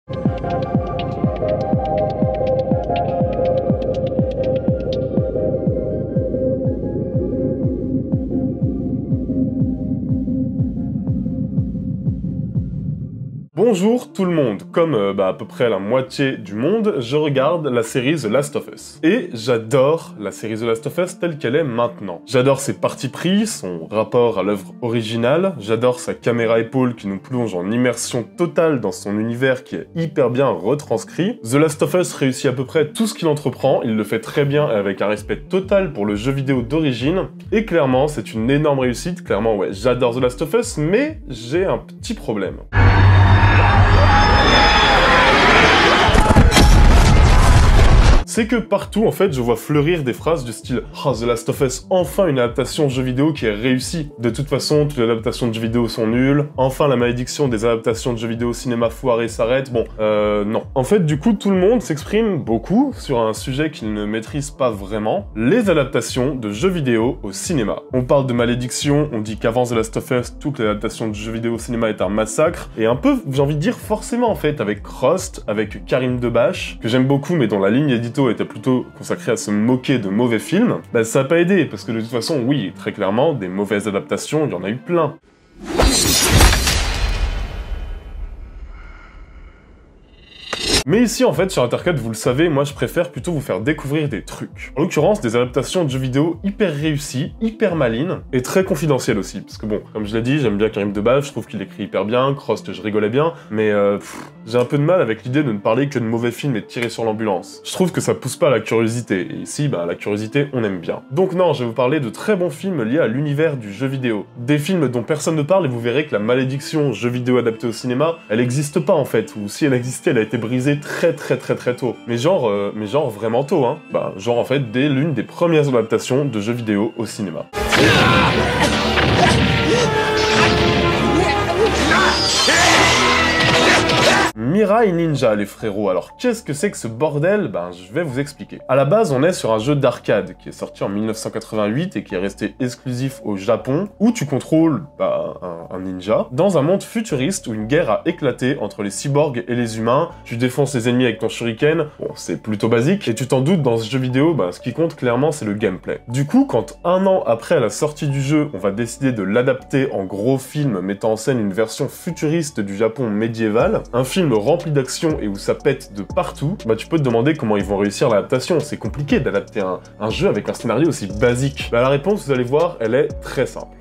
Bonjour tout le monde, comme à peu près la moitié du monde, je regarde la série The Last of Us. Et j'adore la série The Last of Us telle qu'elle est maintenant. J'adore ses partis pris, son rapport à l'œuvre originale, j'adore sa caméra épaule qui nous plonge en immersion totale dans son univers qui est hyper bien retranscrit. The Last of Us réussit à peu près tout ce qu'il entreprend, il le fait très bien et avec un respect total pour le jeu vidéo d'origine. Et clairement, c'est une énorme réussite, clairement ouais, j'adore The Last of Us, mais j'ai un petit problème. C'est que partout, en fait, je vois fleurir des phrases du style « Oh, The Last of Us, enfin une adaptation jeu vidéo qui est réussie. De toute façon, toutes les adaptations de jeux vidéo sont nulles. Enfin, la malédiction des adaptations de jeux vidéo au cinéma foirées s'arrête. » Bon, non. En fait, du coup, tout le monde s'exprime beaucoup sur un sujet qu'il ne maîtrise pas vraiment, les adaptations de jeux vidéo au cinéma. On parle de malédiction, on dit qu'avant The Last of Us, toute l'adaptation de jeux vidéo au cinéma est un massacre, et un peu, j'ai envie de dire forcément, en fait, avec Rust, avec Karim Debache, que j'aime beaucoup, mais dont la ligne édito était plutôt consacrée à se moquer de mauvais films, bah ça n'a pas aidé, parce que de toute façon, oui, très clairement, des mauvaises adaptations, il y en a eu plein. Mais ici, en fait, sur Intercut, vous le savez, moi je préfère plutôt vous faire découvrir des trucs. En l'occurrence, des adaptations de jeux vidéo hyper réussies, hyper malines, et très confidentielles aussi. Parce que bon, comme je l'ai dit, j'aime bien Karim Debache, je trouve qu'il écrit hyper bien, Crost, je rigolais bien, mais j'ai un peu de mal avec l'idée de ne parler que de mauvais films et de tirer sur l'ambulance. Je trouve que ça pousse pas à la curiosité, et ici, bah la curiosité, on aime bien. Donc non, je vais vous parler de très bons films liés à l'univers du jeu vidéo. Des films dont personne ne parle, et vous verrez que la malédiction jeu vidéo adapté au cinéma, elle existe pas en fait, ou si elle existait, elle a été brisée très tôt. Mais genre vraiment tôt, hein. Bah, genre en fait, dès l'une des premières adaptations de jeux vidéo au cinéma. Mirai Ninja, les frérots. Alors, qu'est-ce que c'est que ce bordel? Ben, je vais vous expliquer. À la base, on est sur un jeu d'arcade qui est sorti en 1988 et qui est resté exclusif au Japon, où tu contrôles un ninja dans un monde futuriste où une guerre a éclaté entre les cyborgs et les humains. Tu défonces les ennemis avec ton shuriken. Bon, c'est plutôt basique. Et tu t'en doutes, dans ce jeu vidéo, ce qui compte clairement, c'est le gameplay. Du coup, quand un an après la sortie du jeu, on va décider de l'adapter en gros film mettant en scène une version futuriste du Japon médiéval, un film rempli d'action et où ça pète de partout, bah tu peux te demander comment ils vont réussir l'adaptation. C'est compliqué d'adapter un jeu avec un scénario aussi basique. Bah la réponse, vous allez voir, elle est très simple.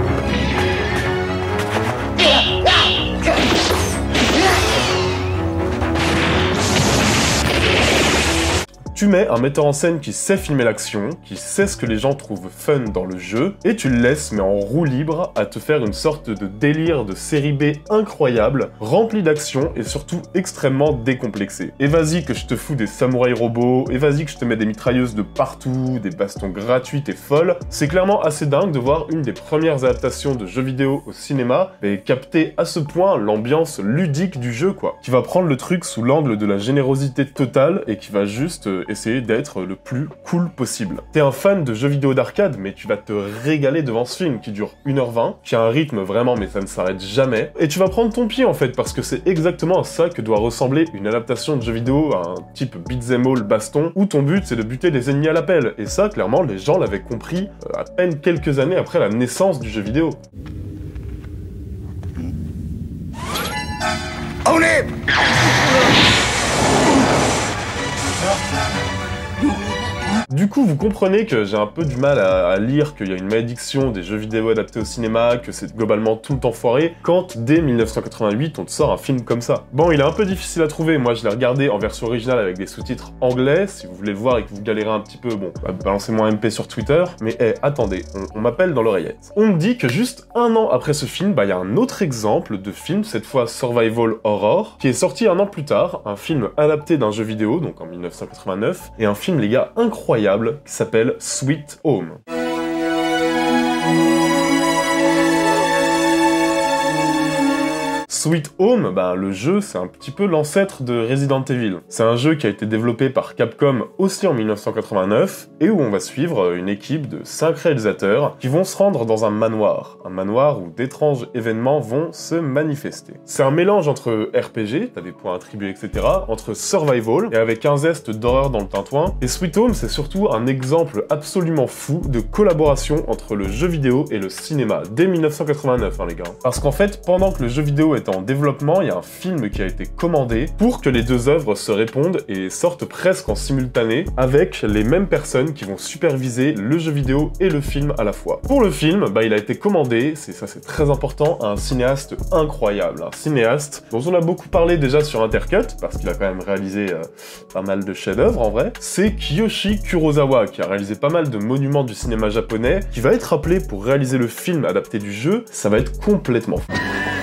Tu mets un metteur en scène qui sait filmer l'action, qui sait ce que les gens trouvent fun dans le jeu, et tu le laisses, mais en roue libre, à te faire une sorte de délire de série B incroyable, rempli d'action et surtout extrêmement décomplexé. Et vas-y que je te fous des samouraïs robots, et vas-y que je te mets des mitrailleuses de partout, des bastons gratuites et folles. C'est clairement assez dingue de voir une des premières adaptations de jeux vidéo au cinéma, et capter à ce point l'ambiance ludique du jeu, quoi. Qui va prendre le truc sous l'angle de la générosité totale, et qui va juste essayer d'être le plus cool possible. T'es un fan de jeux vidéo d'arcade, mais tu vas te régaler devant ce film qui dure 1h20, qui a un rythme vraiment, mais ça ne s'arrête jamais, et tu vas prendre ton pied en fait, parce que c'est exactement à ça que doit ressembler une adaptation de jeu vidéo, un type beat'em all baston, où ton but c'est de buter les ennemis à l'appel, et ça, clairement, les gens l'avaient compris à peine quelques années après la naissance du jeu vidéo. On est... Du coup, vous comprenez que j'ai un peu du mal à lire qu'il y a une malédiction des jeux vidéo adaptés au cinéma, que c'est globalement tout le temps foiré, quand dès 1988 on te sort un film comme ça. Bon, il est un peu difficile à trouver, moi je l'ai regardé en version originale avec des sous-titres anglais, si vous voulez le voir et que vous galérez un petit peu, bon, balancez-moi un MP sur Twitter, mais attendez, on m'appelle dans l'oreillette. On me dit que juste un an après ce film, il y a un autre exemple de film, cette fois Survival Horror, qui est sorti un an plus tard, un film adapté d'un jeu vidéo, donc en 1989, et un film, les gars, incroyable, qui s'appelle Sweet Home. Sweet Home, le jeu, c'est un petit peu l'ancêtre de Resident Evil. C'est un jeu qui a été développé par Capcom aussi en 1989, et où on va suivre une équipe de 5 réalisateurs qui vont se rendre dans un manoir où d'étranges événements vont se manifester. C'est un mélange entre RPG, t'as des points attribués, etc., entre survival, et avec un zeste d'horreur dans le tintouin, et Sweet Home, c'est surtout un exemple absolument fou de collaboration entre le jeu vidéo et le cinéma, dès 1989, les gars. Parce qu'en fait, pendant que le jeu vidéo était en développement, il y a un film qui a été commandé pour que les deux œuvres se répondent et sortent presque en simultané, avec les mêmes personnes qui vont superviser le jeu vidéo et le film à la fois. Pour le film, il a été commandé, c'est très important, à un cinéaste incroyable, un cinéaste dont on a beaucoup parlé déjà sur Intercut, parce qu'il a quand même réalisé pas mal de chefs-d'œuvre en vrai, c'est Kiyoshi Kurosawa, qui a réalisé pas mal de monuments du cinéma japonais, qui va être appelé pour réaliser le film adapté du jeu. Ça va être complètement fou.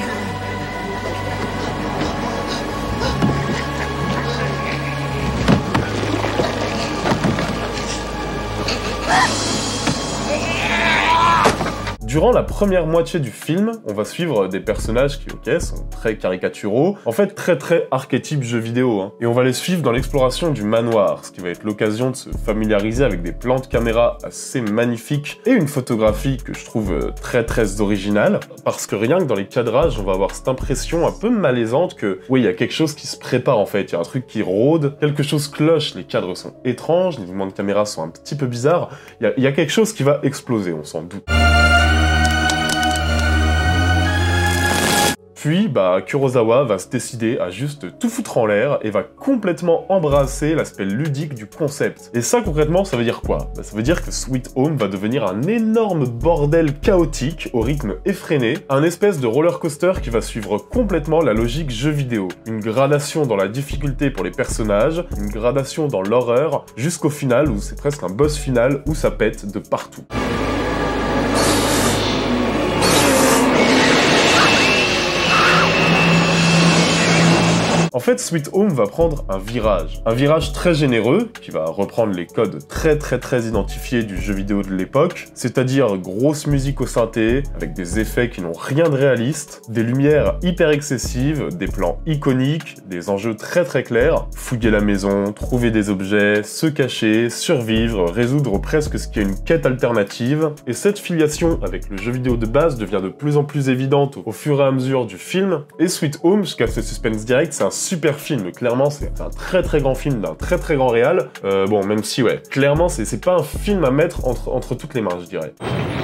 Durant la première moitié du film, on va suivre des personnages qui, ok, sont très caricaturaux, en fait très archétype jeux vidéo, et on va les suivre dans l'exploration du manoir, ce qui va être l'occasion de se familiariser avec des plans de caméra assez magnifiques et une photographie que je trouve très originale, parce que rien que dans les cadrages, on va avoir cette impression un peu malaisante que, oui, il y a quelque chose qui se prépare en fait, il y a un truc qui rôde, quelque chose cloche, les cadres sont étranges, les mouvements de caméra sont un petit peu bizarres, il y a quelque chose qui va exploser, on s'en doute. Puis, Kurosawa va se décider à juste tout foutre en l'air et va complètement embrasser l'aspect ludique du concept. Et ça, concrètement, ça veut dire quoi? Ça veut dire que Sweet Home va devenir un énorme bordel chaotique au rythme effréné, un espèce de roller coaster qui va suivre complètement la logique jeu vidéo. Une gradation dans la difficulté pour les personnages, une gradation dans l'horreur, jusqu'au final où c'est presque un boss final où ça pète de partout. En fait, Sweet Home va prendre un virage très généreux, qui va reprendre les codes très identifiés du jeu vidéo de l'époque, c'est-à-dire grosse musique au synthé, avec des effets qui n'ont rien de réaliste, des lumières hyper excessives, des plans iconiques, des enjeux très clairs, fouiller la maison, trouver des objets, se cacher, survivre, résoudre presque ce qui est une quête alternative, et cette filiation avec le jeu vidéo de base devient de plus en plus évidente au fur et à mesure du film, et Sweet Home, jusqu'à ce suspense direct, c'est un super film, clairement c'est un très grand film d'un très grand réal, bon même si ouais, clairement c'est pas un film à mettre entre toutes les mains, je dirais.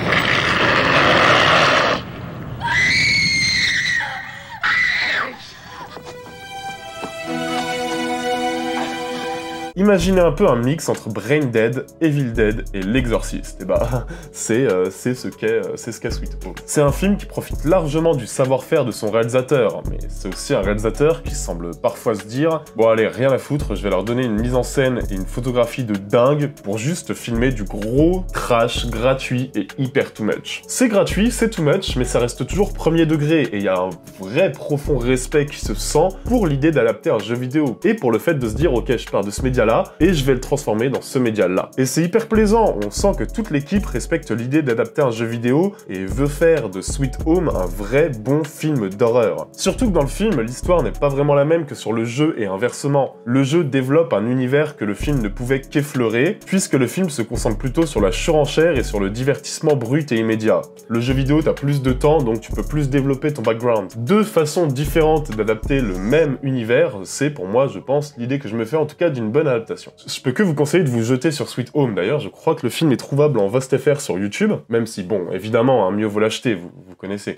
Imaginez un peu un mix entre Brain Dead, Evil Dead et L'Exorciste. Et c'est ce qu'est Sweet Home. C'est un film qui profite largement du savoir-faire de son réalisateur, mais c'est aussi un réalisateur qui semble parfois se dire « Bon allez, rien à foutre, je vais leur donner une mise en scène et une photographie de dingue pour juste filmer du gros trash gratuit et hyper too much. » C'est gratuit, c'est too much, mais ça reste toujours premier degré, et il y a un vrai profond respect qui se sent pour l'idée d'adapter un jeu vidéo, et pour le fait de se dire « Ok, je pars de ce média-là, et je vais le transformer dans ce média-là. » Et c'est hyper plaisant, on sent que toute l'équipe respecte l'idée d'adapter un jeu vidéo et veut faire de Sweet Home un vrai bon film d'horreur. Surtout que dans le film, l'histoire n'est pas vraiment la même que sur le jeu et inversement. Le jeu développe un univers que le film ne pouvait qu'effleurer, puisque le film se concentre plutôt sur la surenchère et sur le divertissement brut et immédiat. Le jeu vidéo, t'as plus de temps, donc tu peux plus développer ton background. Deux façons différentes d'adapter le même univers, c'est pour moi, je pense, l'idée que je me fais en tout cas d'une bonne adaptation. Je peux que vous conseiller de vous jeter sur Sweet Home, d'ailleurs, je crois que le film est trouvable en VostFR sur YouTube, même si, bon, évidemment, mieux vaut l'acheter, vous connaissez.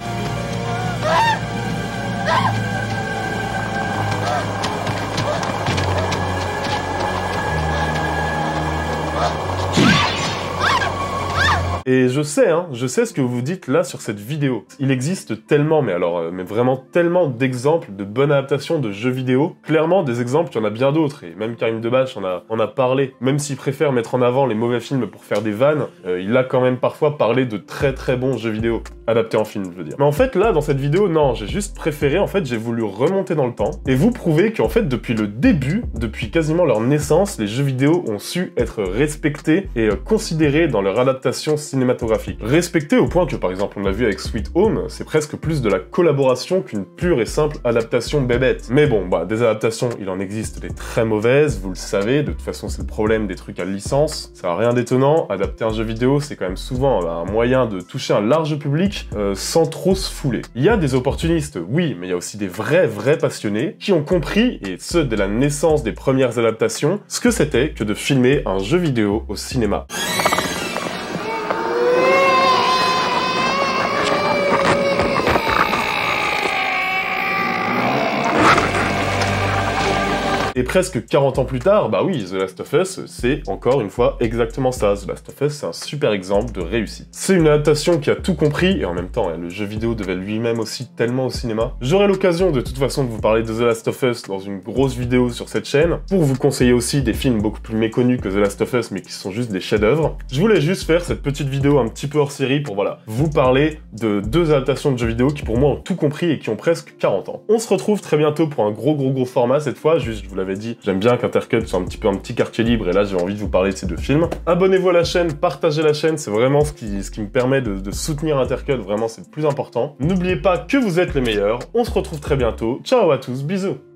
Et je sais ce que vous vous dites là sur cette vidéo. Il existe tellement, mais vraiment tellement d'exemples de bonnes adaptations de jeux vidéo. Clairement, des exemples, il y en a bien d'autres, et même Karim Debache en a parlé. Même s'il préfère mettre en avant les mauvais films pour faire des vannes, il a quand même parfois parlé de très bons jeux vidéo, adaptés en film, je veux dire. Mais en fait, là, dans cette vidéo, non, j'ai juste préféré, en fait, j'ai voulu remonter dans le temps, et vous prouver qu'en fait, depuis le début, depuis quasiment leur naissance, les jeux vidéo ont su être respectés et considérés dans leur adaptation cinématographique cinématographique. Respecté au point que, par exemple, on l'a vu avec Sweet Home, c'est presque plus de la collaboration qu'une pure et simple adaptation bébête. Mais bon, bah, des adaptations, il en existe des très mauvaises, vous le savez, de toute façon c'est le problème des trucs à licence, ça n'a rien d'étonnant, adapter un jeu vidéo c'est quand même souvent un moyen de toucher un large public sans trop se fouler. Il y a des opportunistes, oui, mais il y a aussi des vrais passionnés qui ont compris, et ce dès la naissance des premières adaptations, ce que c'était que de filmer un jeu vidéo au cinéma. Et presque 40 ans plus tard, bah oui, The Last of Us, c'est encore une fois exactement ça. The Last of Us, c'est un super exemple de réussite. C'est une adaptation qui a tout compris, et en même temps, le jeu vidéo devait lui-même aussi tellement au cinéma. J'aurai l'occasion de toute façon de vous parler de The Last of Us dans une grosse vidéo sur cette chaîne, pour vous conseiller aussi des films beaucoup plus méconnus que The Last of Us, mais qui sont juste des chefs-d'œuvre. Je voulais juste faire cette petite vidéo un petit peu hors série pour, voilà, vous parler de deux adaptations de jeux vidéo qui pour moi ont tout compris et qui ont presque 40 ans. On se retrouve très bientôt pour un gros format cette fois, juste, je vous l'avais dit, j'aime bien qu'Intercut soit un petit quartier libre et là j'ai envie de vous parler de ces deux films. Abonnez-vous à la chaîne, partagez la chaîne, c'est vraiment ce qui me permet de soutenir Intercut, vraiment c'est le plus important. N'oubliez pas que vous êtes les meilleurs, on se retrouve très bientôt, ciao à tous, bisous.